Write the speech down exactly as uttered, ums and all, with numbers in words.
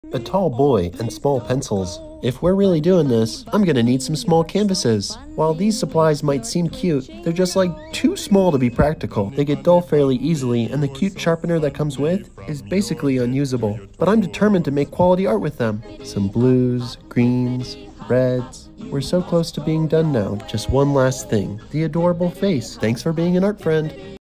A tall boy and small pencils. If we're really doing this, I'm gonna need some small canvases. While these supplies might seem cute, they're just like too small to be practical. They get dull fairly easily, and the cute sharpener that comes with is basically unusable. But I'm determined to make quality art with them. Some blues, greens, reds. We're so close to being done now. Just one last thing. The adorable face. Thanks for being an art friend.